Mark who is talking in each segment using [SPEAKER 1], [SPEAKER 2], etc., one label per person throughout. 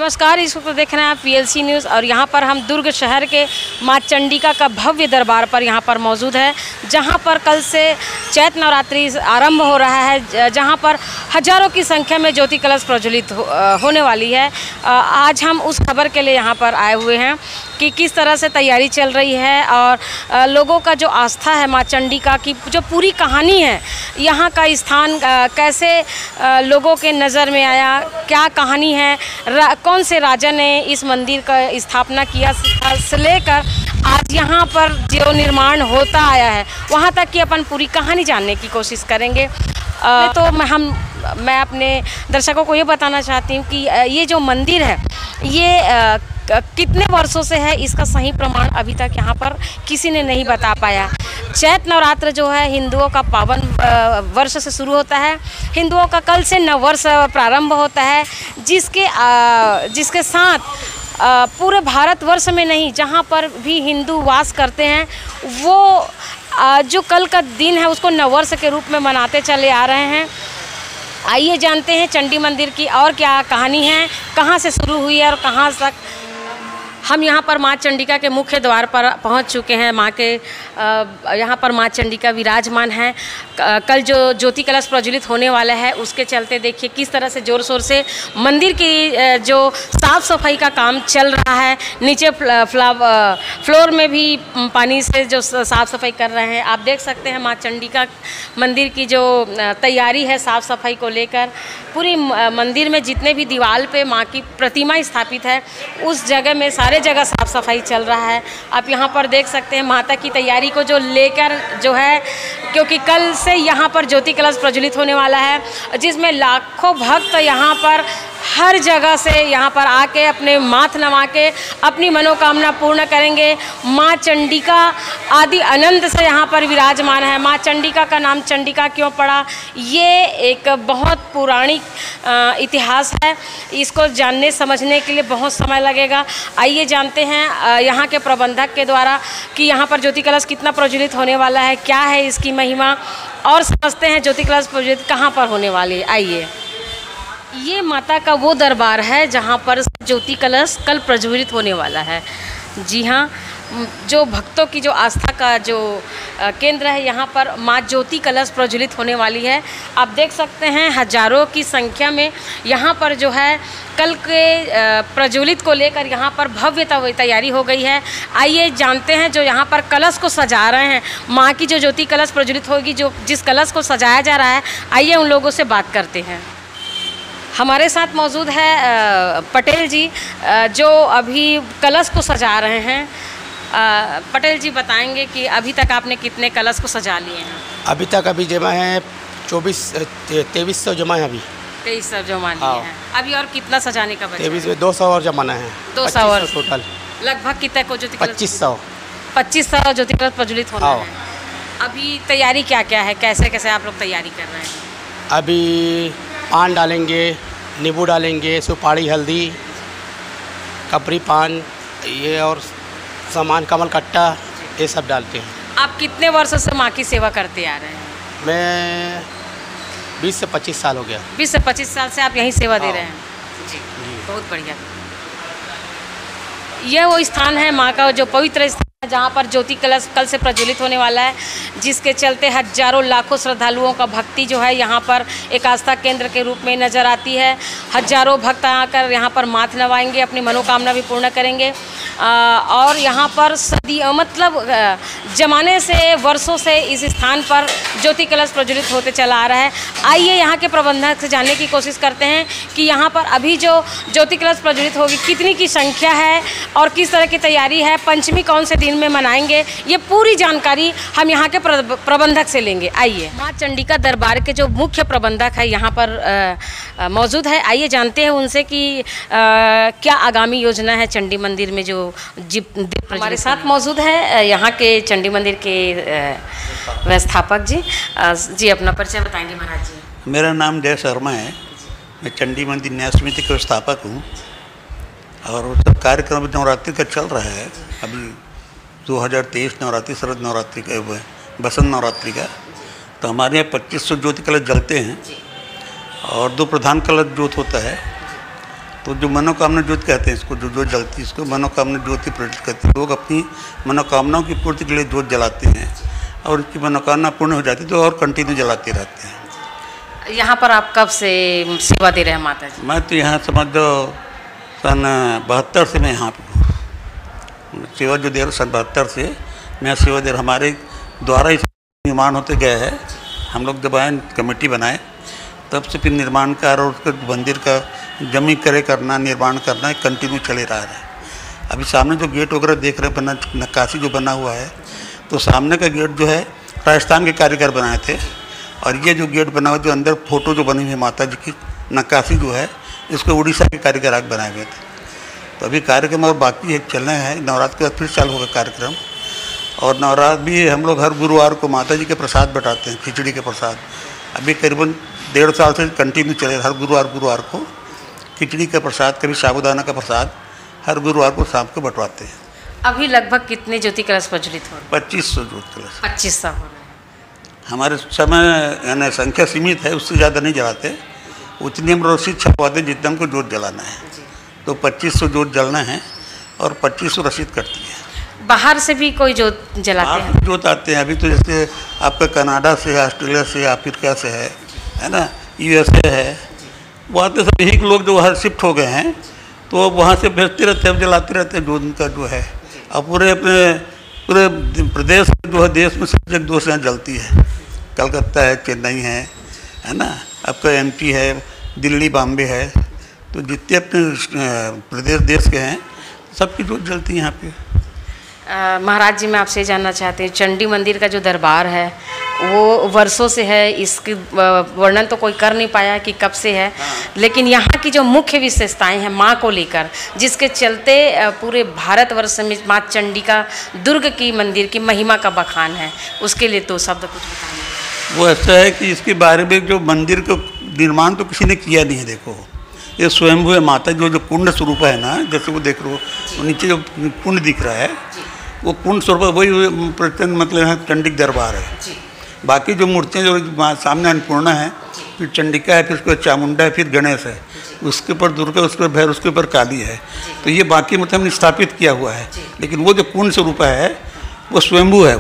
[SPEAKER 1] नमस्कार, इस वक्त देख रहे हैं आप PLC न्यूज़ और यहाँ पर हम दुर्ग शहर के माँ चंडिका का भव्य दरबार पर यहाँ पर मौजूद है, जहाँ पर कल से चैत्र नवरात्रि आरंभ हो रहा है, जहाँ पर हजारों की संख्या में ज्योति कलश प्रज्वलित होने वाली है। आज हम उस खबर के लिए यहाँ पर आए हुए हैं कि किस तरह से तैयारी चल रही है और लोगों का जो आस्था है माँ चंडिका की, जो पूरी कहानी है, यहाँ का स्थान कैसे लोगों के नज़र में आया, क्या कहानी है, कौन से राजा ने इस मंदिर का स्थापना किया से लेकर आज यहाँ पर जो निर्माण होता आया है वहाँ तक की अपन पूरी कहानी जानने की कोशिश करेंगे। तो मैं अपने दर्शकों को ये बताना चाहती हूँ कि ये जो मंदिर है ये कितने वर्षों से है, इसका सही प्रमाण अभी तक यहाँ पर किसी ने नहीं बता पाया। चैत्र नवरात्र जो है हिंदुओं का पावन वर्ष से शुरू होता है। हिंदुओं का कल से नव वर्ष प्रारंभ होता है, जिसके साथ पूरे भारतवर्ष में नहीं, जहाँ पर भी हिंदू वास करते हैं वो जो कल का दिन है उसको नववर्ष के रूप में मनाते चले आ रहे हैं। आइए जानते हैं चंडी मंदिर की और क्या कहानी है, कहाँ से शुरू हुई है और कहाँ तक। हम यहाँ पर माँ चंडिका के मुख्य द्वार पर पहुँच चुके हैं। माँ के यहाँ पर माँ चंडिका विराजमान हैं। कल जो ज्योति कलश प्रज्वलित होने वाला है उसके चलते देखिए किस तरह से ज़ोर शोर से मंदिर की जो साफ़ सफाई का काम चल रहा है। नीचे फ्लोर में भी पानी से जो साफ़ सफाई कर रहे हैं। आप देख सकते हैं माँ चंडिका मंदिर की जो तैयारी है साफ़ सफाई को लेकर। पूरी मंदिर में जितने भी दीवार पे माँ की प्रतिमा स्थापित है उस जगह में सारे जगह साफ़ सफाई चल रहा है। आप यहाँ पर देख सकते हैं माता की तैयारी को जो लेकर जो है, क्योंकि कल से यहाँ पर ज्योति कलश प्रज्वलित होने वाला है, जिसमें लाखों भक्त यहाँ पर हर जगह से यहाँ पर आके अपने माथ नवा के अपनी मनोकामना पूर्ण करेंगे। माँ चंडिका आदि अनंत से यहाँ पर विराजमान है। माँ चंडिका का नाम चंडिका क्यों पड़ा, ये एक बहुत पौराणिक इतिहास है। इसको जानने समझने के लिए बहुत समय लगेगा। आइए जानते हैं यहाँ के प्रबंधक के द्वारा कि यहाँ पर ज्योति कलश कितना प्रज्वलित होने वाला है, क्या है इसकी महिमा, और समझते हैं ज्योति कलश प्रज्वलित कहाँ पर होने वाली है। आइए, ये माता का वो दरबार है जहाँ पर ज्योति कलश कल प्रज्वलित होने वाला है। जी हाँ, जो भक्तों की जो आस्था का जो केंद्र है, यहाँ पर माँ ज्योति कलश प्रज्वलित होने वाली है। आप देख सकते हैं हजारों की संख्या में यहाँ पर जो है कल के प्रज्वलित को लेकर यहाँ पर भव्य तैयारी हो गई है। आइए जानते हैं जो यहाँ पर कलश को सजा रहे हैं, माँ की जो ज्योति कलश प्रज्वलित होगी, जो जिस कलश को सजाया जा रहा है, आइए उन लोगों से बात करते हैं। हमारे साथ मौजूद है पटेल जी जो अभी कलश को सजा रहे हैं। पटेल जी बताएंगे कि अभी तक आपने कितने कलश को सजा लिए हैं?
[SPEAKER 2] अभी तक जमा है 2300 जमा है। अभी
[SPEAKER 1] 2300 जमा लिए हैं। अभी और कितना सजाने का बचा है?
[SPEAKER 2] 23 में 200 और जमाना है।
[SPEAKER 1] 200 और
[SPEAKER 2] टोटल
[SPEAKER 1] लगभग कितने को ज्योति कलश?
[SPEAKER 2] 2500
[SPEAKER 1] ज्योति कलश प्रज्वलित होना है। अभी तैयारी क्या क्या है, कैसे कैसे आप लोग तैयारी कर रहे हैं?
[SPEAKER 2] अभी पान डालेंगे, नींबू डालेंगे, सुपारी, हल्दी, कपरी पान, ये और सामान कमल कट्टा, ये सब डालते हैं।
[SPEAKER 1] आप कितने वर्षों से माँ की सेवा करते आ रहे हैं?
[SPEAKER 2] मैं 20 से 25 साल हो गया।
[SPEAKER 1] 20 से 25 साल से आप यहीं सेवा दे रहे हैं? जी, बहुत बढ़िया। यह वो स्थान है माँ का जो पवित्र स्थान है जहाँ पर ज्योति कलश कल से प्रज्वलित होने वाला है, जिसके चलते हजारों लाखों श्रद्धालुओं का भक्ति जो है यहाँ पर एक आस्था केंद्र के रूप में नज़र आती है। हजारों भक्त आकर यहाँ पर माथ नवाएंगे, अपनी मनोकामना भी पूर्ण करेंगे। और यहाँ पर जमाने से वर्षों से इस स्थान पर ज्योति कलश प्रज्वलित होते चला आ रहा है। आइए यहाँ के प्रबंधक से जानने की कोशिश करते हैं कि यहाँ पर अभी जो ज्योति कलश प्रज्वलित होगी कितनी की संख्या है और किस तरह की तैयारी है, पंचमी कौन से दिन में मनाएंगे, ये पूरी जानकारी हम यहाँ के प्रबंधक से लेंगे। आइए, माँ चंडिका दरबार के जो मुख्य प्रबंधक है यहाँ पर मौजूद है। आइए जानते हैं उनसे कि क्या आगामी योजना है चंडी मंदिर में। जो हमारे साथ मौजूद है यहाँ के चंडी मंदिर के व्यवस्थापक जी अपना परिचय बताएंगे महाराज जी।
[SPEAKER 3] मेरा नाम जय शर्मा है, मैं चंडी मंदिर न्याय समिति के व्यवस्थापक हूँ। और जब कार्यक्रम नवरात्रि का चल रहा है, अभी 2023 नवरात्रि, शरद नवरात्रि का, बसंत नवरात्रि का, तो हमारे यहाँ 2500 ज्योति कलश जलते हैं और 2 प्रधान कलश ज्योत होता है। तो जो मनोकामना ज्योति कहते हैं इसको, जो ज्योत जलती है इसको मनोकामना ज्योति प्रज्वलित करती है। लोग अपनी मनोकामनाओं की पूर्ति के लिए ज्योत जलाते हैं और उनकी मनोकामना पूर्ण हो जाती है तो और कंटिन्यू जलाते रहते हैं।
[SPEAKER 1] यहाँ पर आप कब से सेवा दे रहे हैं माता जी?
[SPEAKER 3] मैं तो यहाँ समझ दो सन 72 से मैं यहाँ पर हूँ। सेवा जो दे रहा सन 72 से मैं सेवा दे रहा। हमारे द्वारा इस निर्माण होते गए है। हम लोग जब आए कमेटी बनाए तब से फिर निर्माण कार्य और उसके मंदिर का जमीन करना निर्माण करना कंटिन्यू चले रहा है। अभी सामने जो गेट वगैरह देख रहे हैं बना नक्काशी जो बना हुआ है, तो सामने का गेट जो है राजस्थान के कारीगर बनाए थे और ये जो गेट बना हुआ जो अंदर फोटो जो बनी हुई है माता जी की नक्काशी जो है इसको उड़ीसा के कारीगर आग बनाए हुए थे। तो अभी कार्यक्रम और बाकी है चलना है। नवरात्र के बाद फिर चालू होगा कार्यक्रम। और नवरात्र भी हम लोग हर गुरुवार को माता जी के प्रसाद बटाते हैं, खिचड़ी के प्रसाद। अभी करीबन 1.5 साल से कंटिन्यू चले। हर गुरुवार को खिचड़ी का प्रसाद, कभी साबूदाना का प्रसाद हर गुरुवार को शाम को बंटवाते हैं।
[SPEAKER 1] अभी लगभग कितने ज्योति कलश प्रज्वलित हो रहे
[SPEAKER 3] 2500 ज्योति कलश।
[SPEAKER 1] 2500 हो रहे हैं।
[SPEAKER 3] हमारे समय यानी संख्या सीमित है, उससे ज़्यादा नहीं जलाते। उतनी हम रसीद छपवाते जितना हमको जोत जलाना है। तो 2500 जोत जलना है और 2500 रसीद कटती है।
[SPEAKER 1] बाहर से भी कोई जोत जलाते हैं?
[SPEAKER 3] जोत आते हैं। अभी तो जैसे आपका कनाडा से, ऑस्ट्रेलिया से, अफ्रीका से है ना, USA है, वो आते सब यही लोग जो वहाँ शिफ्ट हो गए हैं तो वहाँ से भेजते रहते हैं, जलाते रहते हैं जो उनका जो है। और पूरे प्रदेश जो है देश में सब जगह 2 से यहाँ जलती है। कलकत्ता है, चेन्नई है ना, आपका MP है, दिल्ली, बॉम्बे है। तो जितने अपने प्रदेश देश के हैं सबकी जोत जलती है यहाँ पे।
[SPEAKER 1] महाराज जी मैं आपसे जानना चाहती हूँ, चंडी मंदिर का जो दरबार है वो वर्षों से है, इसकी वर्णन तो कोई कर नहीं पाया कि कब से है। लेकिन यहाँ की जो मुख्य विशेषताएं हैं माँ को लेकर, जिसके चलते पूरे भारतवर्ष में माँ चंडिका दुर्ग की मंदिर की महिमा का बखान है, उसके लिए तो शब्द कुछ बताएंगे?
[SPEAKER 3] वो ऐसा है कि इसके बारे में जो मंदिर का निर्माण तो किसी ने किया नहीं है। देखो ये स्वयंभू है माता जो कुंड स्वरूप है ना, जैसे वो देख लो नीचे जो कुंड दिख रहा है वो कुंड स्वरूप वही प्रचंड मतलब है चंडिक दरबार है। बाकी जो मूर्तियाँ जो सामने अन्नपूर्णा है, फिर चंडिका है, फिर उसके बाद चामुंडा है, फिर गणेश है, उसके ऊपर दुर्गा, उसके ऊपर भैरव, उसके ऊपर काली है। तो ये बाकी मतलब हमने स्थापित किया हुआ है। लेकिन वो जो कुंड स्वरूप है वो स्वयंभू है।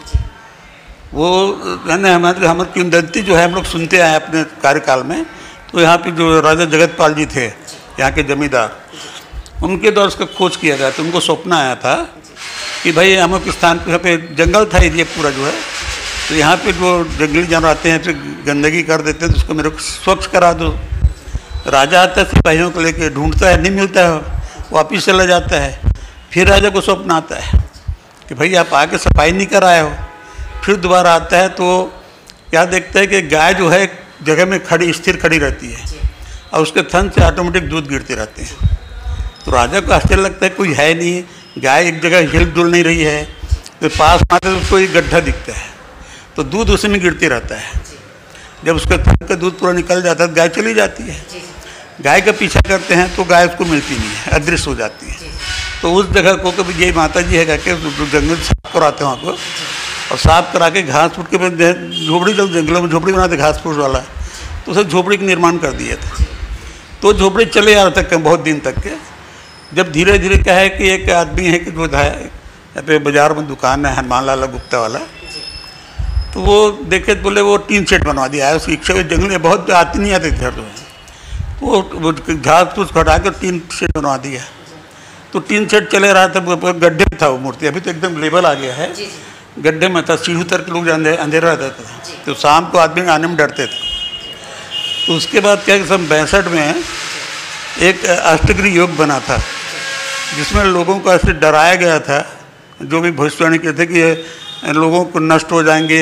[SPEAKER 3] वो है ना हमारे किंवदंती जो है हम लोग सुनते आए अपने कार्यकाल में। तो यहाँ पे जो राजा जगतपाल जी थे यहाँ के जमींदार, उनके द्वारा उसका खोज किया गया। तो उनको सपना आया था कि भाई अमुक स्थान पे यहाँ पे जंगल था एरिया पूरा जो है, तो यहाँ पे जो जंगली जानवर आते हैं तो गंदगी कर देते हैं, तो उसको मेरे को स्वच्छ करा दो। राजा आता है सिपाहियों को लेके, ढूंढता है, नहीं मिलता है, वापिस चला जाता है। फिर राजा को स्वप्न आता है कि भाई आप आके सफाई नहीं कराए हो। फिर दोबारा आता है तो क्या देखता है कि गाय जो है जगह में खड़ी स्थिर खड़ी रहती है और उसके थन से ऑटोमेटिक दूध गिरते रहते हैं। तो राजा को आश्चर्य लगता है कोई है नहीं, गाय एक जगह हिल डुल नहीं रही है। तो पास आते तो उसको एक गड्ढा दिखता है, तो दूध उसी में गिरते रहता है। जब उसका थन का दूध पूरा निकल जाता है तो गाय चली जाती है। गाय का पीछा करते हैं तो गाय उसको मिलती नहीं है, अदृश्य हो जाती है। तो उस जगह को कभी यही माता जी है कहकर जंगल साफ कराते हैं वहाँ को, और साफ करा के घास फूट के झोपड़ी, जब जंगलों में झोपड़ी बनाते घास फूस वाला, तो उसे झोपड़ी का निर्माण कर दिया था। तो झोपड़ी चले आ रहे थे बहुत दिन तक के। जब धीरे धीरे क्या है कि एक आदमी है कि जो है यहाँ पे बाजार में दुकान है हनुमान लाला गुप्ता वाला, तो वो देखे तो बोले वो टीन सेट बनवा दिया है। उसकी इच्छा जंगल में बहुत आती नहीं आते थे, तो वो घास फूस हटा कर टीन सेट बनवा दिया। तो टीन सेट चले रहा था, गड्ढे में था वो मूर्ति। अभी तो एकदम लेवल आ गया है, गड्ढे में था, सीढ़ी उतर के लोग अंधेरा रहता था, तो शाम को आदमी आने में डरते थे। तो उसके बाद क्या कि सन 62 में एक अष्टगिरी योग बना था, जिसमें लोगों को ऐसे डराया गया था, जो भी भविष्यवाणी कहते थे कि लोगों को नष्ट हो जाएंगे,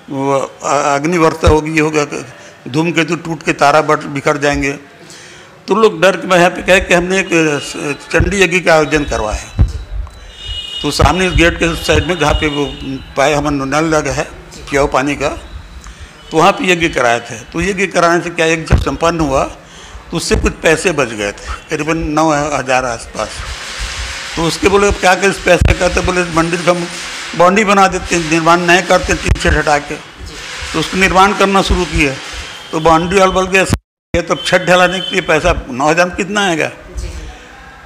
[SPEAKER 3] अग्नि वर्षा होगी, ये होगा, धूमकेतु टूट के तारा बिखर जाएंगे। तो लोग डर के यहाँ पे कहे कि हमने एक चंडी यज्ञ का आयोजन करवाया। तो सामने इस गेट के साइड में जहाँ पे वो पाए हमारा नल लगा है प्याऊ पानी का, तो वहाँ पे यज्ञ कराए थे। तो यज्ञ कराने से क्या यज्ञ जब संपन्न हुआ तो उससे कुछ पैसे बच गए थे, करीबन 9,000 आसपास। तो उसके बोले क्या कर इस पैसे का, तो बोले मंदिर का बाउंड्री बना देते, निर्माण नहीं करते, टीन से हटा के। तो उसको निर्माण करना शुरू किया। तो बाउंड्री वाल बोल के तब छत ढलाने के लिए पैसा 9,000 में कितना आएगा,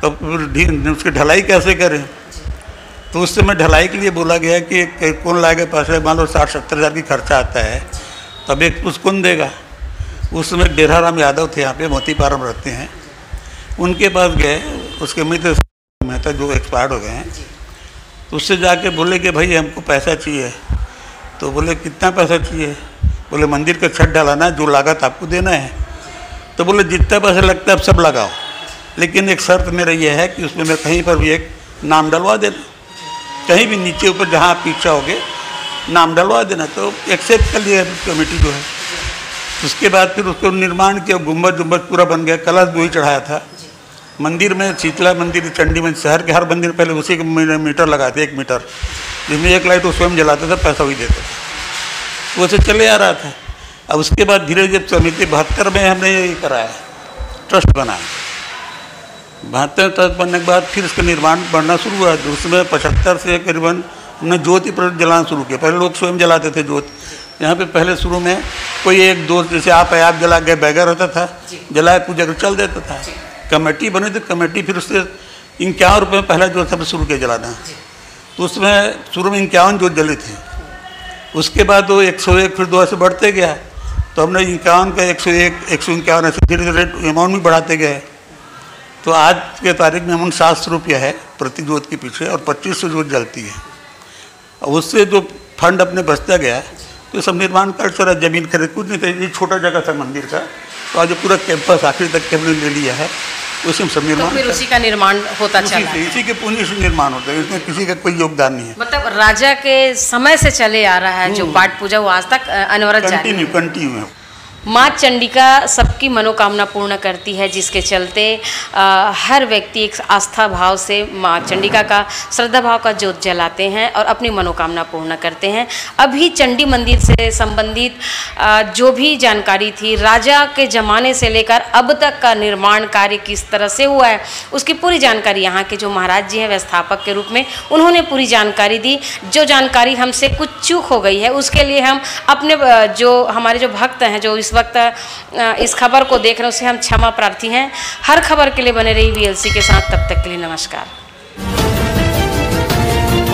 [SPEAKER 3] तो उसकी ढलाई कैसे करें। तो उस समय ढलाई के लिए बोला गया कि कौन लाएगा पैसे, मान लो 60-70 हज़ार की खर्चा आता है, तब एक कुछ कौन देगा। उस समय डेराराम यादव थे, यहाँ पे मोतीपारा में रहते हैं, उनके पास गए, उसके मित्र मेहता जो एक्सपायर्ड हो गए हैं, तो उससे जाके बोले कि भाई हमको पैसा चाहिए। तो बोले कितना पैसा चाहिए। बोले मंदिर का छत ढलाना है, जो लागत आपको देना है। तो बोले जितना पैसा लगता है अब सब लगाओ, लेकिन एक शर्त मेरा ये है कि उसमें मैं कहीं पर भी एक नाम डलवा देना, कहीं भी नीचे ऊपर जहाँ आप इच्छा होगे नाम डलवा देना। तो एक्सेप्ट कर लिया कमेटी जो है। उसके बाद फिर उसको निर्माण किया, गुम्बद पूरा बन गया, कलश 2 ही चढ़ाया था। मंदिर में शीतला मंदिर, चंडी मंदिर, शहर के हर मंदिर पहले उसी के मीटर लगाते, 1 मीटर, जिसमें 1 लाइट वो स्वयं जलाता था, पैसा वही देता था। वो से चले आ रहा था। अब उसके बाद धीरे धीरे समिति 72 में हमने ये कराया, ट्रस्ट बनाया। 72 ट्रस्ट बनने के बाद फिर इसका निर्माण बढ़ना शुरू हुआ। उसमें 75 से करीबन हमने ज्योति प्रज्वलन जलाना शुरू किया। पहले लोग स्वयं जलाते थे ज्योति। यहाँ पे पहले शुरू में कोई एक दोस्त, जैसे आप जला गए, बैगर रहता था, जलाए पूजा कर चल देता था। कमेटी बनी तो कमेटी फिर उससे 51 रुपये में पहला जो सब शुरू किया जलाना। तो उसमें शुरू में 51 जोत जले थे। उसके बाद वो 101, फिर 2 ऐसे बढ़ते गया। तो हमने 51 का 101, 151 ऐसे धीरे धीरे अमाउंट भी बढ़ाते गए। तो आज के तारीख में अमाउंट 700 रुपया है प्रति जोत के पीछे, और 2500 जोत जलती है। और उससे जो फंड अपने बचता गया तो सब निर्माण कर चला। जमीन खरीद कुछ नहीं था, ये छोटा जगह था मंदिर का, तो आज पूरा कैंपस आखिरी तक के हमने ले लिया है। उसी में सब निर्माण,
[SPEAKER 1] तो फिर उसी का निर्माण होता चला,
[SPEAKER 3] इसी के पूंजी से निर्माण होता है, इसमें किसी का कोई योगदान नहीं है।
[SPEAKER 1] मतलब राजा के समय से चले आ रहा है जो पाठ पूजा, वो आज तक अनवरत जारी है।
[SPEAKER 3] कंटिन्यू है।
[SPEAKER 1] माँ चंडिका सबकी मनोकामना पूर्ण करती है, जिसके चलते हर व्यक्ति एक आस्था भाव से माँ चंडिका का, श्रद्धा भाव का जोत जलाते हैं और अपनी मनोकामना पूर्ण करते हैं। अभी चंडी मंदिर से संबंधित जो भी जानकारी थी, राजा के ज़माने से लेकर अब तक का निर्माण कार्य किस तरह से हुआ है, उसकी पूरी जानकारी यहाँ के जो महाराज जी हैं व्यवस्थापक के रूप में, उन्होंने पूरी जानकारी दी। जो जानकारी हमसे कुछ चूक हो गई है, उसके लिए हम अपने जो हमारे जो भक्त हैं, जो इस वक्त इस खबर को देख रहे हैं, उससे हम क्षमा प्रार्थी हैं। हर खबर के लिए बने रही VLC के साथ। तब तक के लिए नमस्कार।